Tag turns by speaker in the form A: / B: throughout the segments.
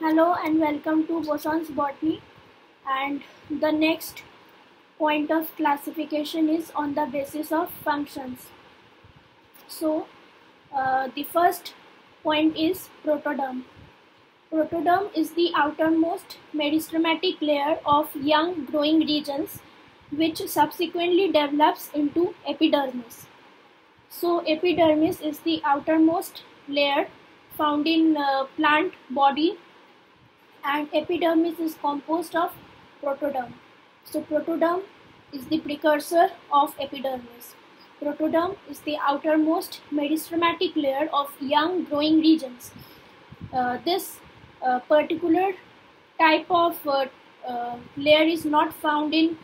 A: Hello and welcome to bosons botany, and the next point of classification is on the basis of functions. So the first point is protoderm. Protoderm is the outermost meristematic layer of young growing regions which subsequently develops into epidermis. So epidermis is the outermost layer found in plant body, and epidermis is composed of protoderm. So protoderm is the precursor of epidermis. Protoderm is the outermost meristematic layer of young growing regions. This particular type of layer is not found in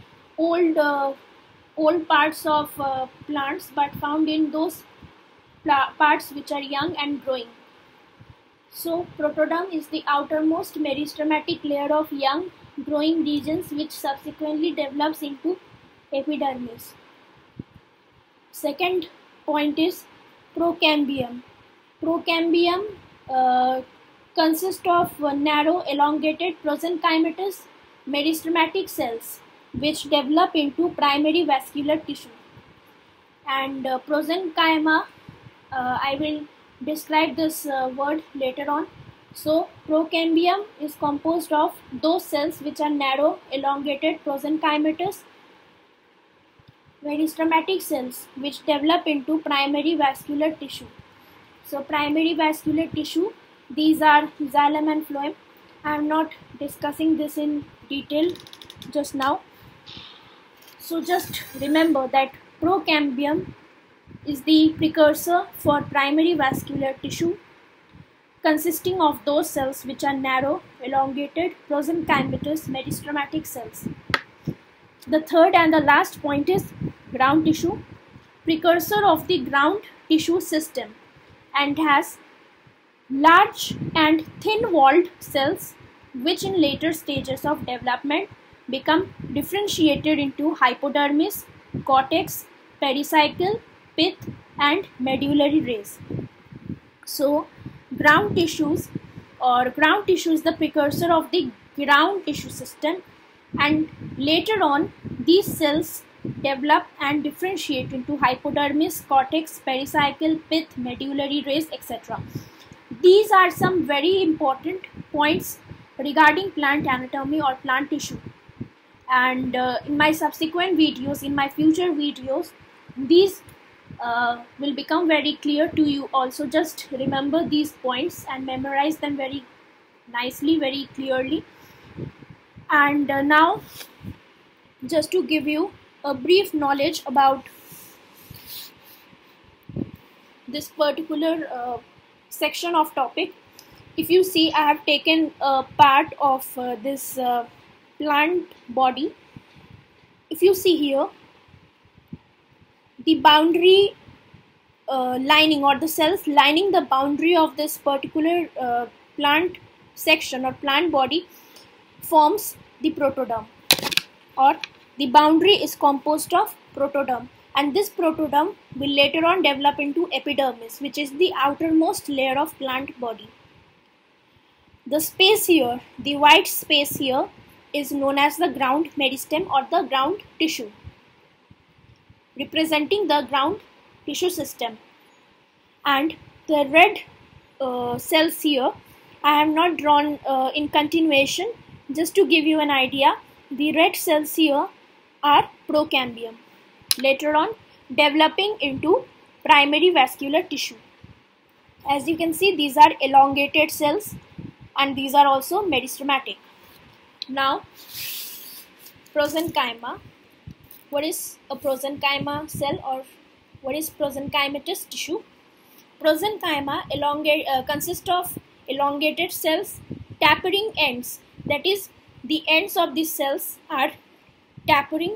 A: old parts of plants, but found in those parts which are young and growing. So protoderm is the outermost meristematic layer of young growing regions which subsequently develops into epidermis. Second point is procambium. Procambium consists of narrow elongated prosenchymatous meristematic cells which develop into primary vascular tissue. And prosenchyma, I will describe this word later on. So procambium is composed of those cells which are narrow elongated prosenchymatous meristematic cells which develop into primary vascular tissue. So primary vascular tissue, these are xylem and phloem. I am not discussing this in detail just now. So just remember that procambium is the precursor for primary vascular tissue consisting of those cells which are narrow elongated prosenchymatous meristematic cells. The third and the last point is ground tissue, precursor of the ground tissue system, and has large and thin walled cells which in later stages of development become differentiated into hypodermis, cortex, pericycle, pith and medullary rays. So ground tissue is the precursor of the ground tissue system, and later on these cells develop and differentiate into hypodermis, cortex, pericycle, pith, medullary rays, etc. These are some very important points regarding plant anatomy or plant tissue, and in my subsequent videos, in my future videos, these will become very clear to you. Also, just remember these points and memorize them very nicely, very clearly. And now, just to give you a brief knowledge about this particular section of topic. If you see, I have taken a part of this plant body. If you see here, the boundary lining or the cells lining the boundary of this particular plant section or plant body forms the protoderm, or the boundary is composed of protoderm, and this protoderm will later on develop into epidermis, which is the outermost layer of plant body. The space here, the white space here, is known as the ground meristem or the ground tissue, representing the ground tissue system. And the red cells here, I have not drawn in continuation, just to give you an idea. The red cells here are procambium, later on developing into primary vascular tissue. As you can see, these are elongated cells and these are also meristematic. Now, prosenchyma. What is a prosenchyma cell, or what is prosenchymatous tissue? Prosenchyma consists of elongated cells tapering ends. That is, the ends of these cells are tapered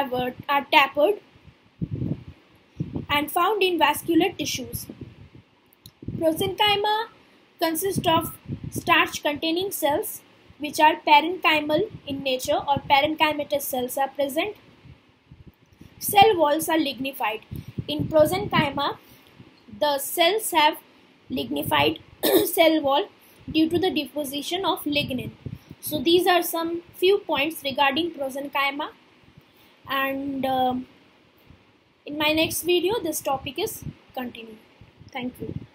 A: and found in vascular tissues. Prosenchyma consists of starch-containing cells which are parenchymal in nature, or parenchymatous cells are present. Cell walls are lignified. In prosenchyma, the cells have lignified cell wall, due to the deposition of lignin. So these are some few points regarding prosenchyma, and in my next video this topic is continued. Thank you.